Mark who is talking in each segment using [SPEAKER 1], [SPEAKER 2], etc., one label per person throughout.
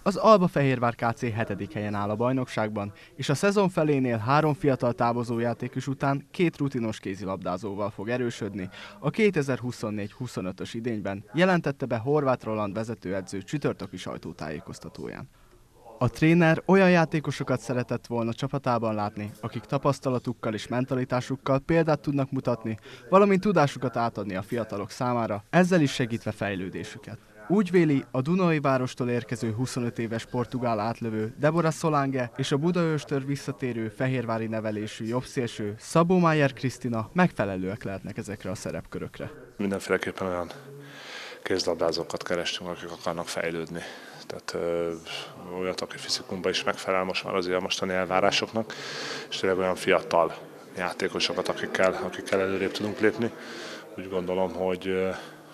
[SPEAKER 1] Az Albafehérvár KC 7. helyen áll a bajnokságban, és a szezon felénél 3 fiatal távozó játékos után 2 rutinos kézilabdázóval fog erősödni a 2024-25-ös idényben, jelentette be Horváth Roland vezetőedző csütörtöki sajtótájékoztatóján. A tréner olyan játékosokat szeretett volna csapatában látni, akik tapasztalatukkal és mentalitásukkal példát tudnak mutatni, valamint tudásukat átadni a fiatalok számára, ezzel is segítve fejlődésüket. Úgy véli, a Dunaújvárostól érkező 25 éves portugál átlövő Débora Solange és a Budaörstől visszatérő fehérvári nevelésű jobbszélső Szabó Májer Krisztina megfelelőek lehetnek ezekre a szerepkörökre.
[SPEAKER 2] Mindenféleképpen olyan kézlabdázókat kerestünk, akik akarnak fejlődni. Tehát olyat, aki fizikumban is megfelel most már azért a mostani elvárásoknak, és tényleg olyan fiatal játékosokat, akikkel előrébb tudunk lépni. Úgy gondolom, hogy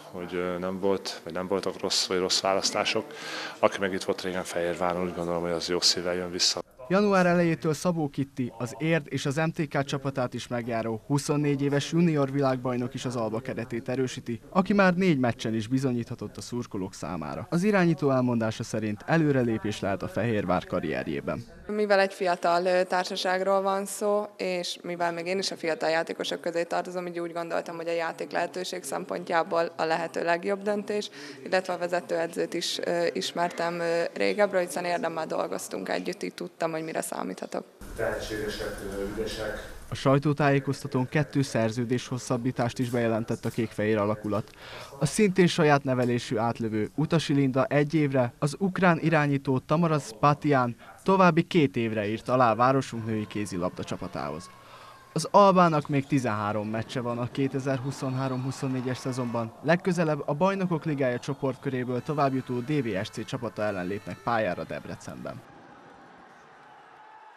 [SPEAKER 2] nem voltak rossz választások. Aki meg itt volt régen Fehérváron, úgy gondolom, hogy az jó szívvel jön vissza.
[SPEAKER 1] Január elejétől Szabó Kitti, az Érd és az MTK csapatát is megjáró 24 éves junior világbajnok is az Alba keretét erősíti, aki már 4 meccsen is bizonyíthatott a szurkolók számára. Az irányító elmondása szerint előrelépés lehet a Fehérvár karrierjében.
[SPEAKER 3] Mivel egy fiatal társaságról van szó, és mivel még én is a fiatal játékosok közé tartozom, így úgy gondoltam, hogy a játék lehetőség szempontjából a lehető legjobb döntés, illetve a vezetőedzőt is ismertem régebről, hiszen érdemmel dolgoztunk együtt, így tudtam, hogy mire számíthatok.
[SPEAKER 2] Tehetségesek, ügyesek.
[SPEAKER 1] A sajtótájékoztatón 2 szerződés hosszabbítást is bejelentett a kékfehér alakulat. A szintén saját nevelésű átlövő Utasi Linda 1 évre, az ukrán irányító Tamaras Batian további 2 évre írt alá a városunk női kézilabda csapatához. Az Albának még 13 meccse van a 2023-24-es szezonban, legközelebb a Bajnokok Ligája csoportköréből továbbjutó DVSC csapata ellen lépnek pályára Debrecenben.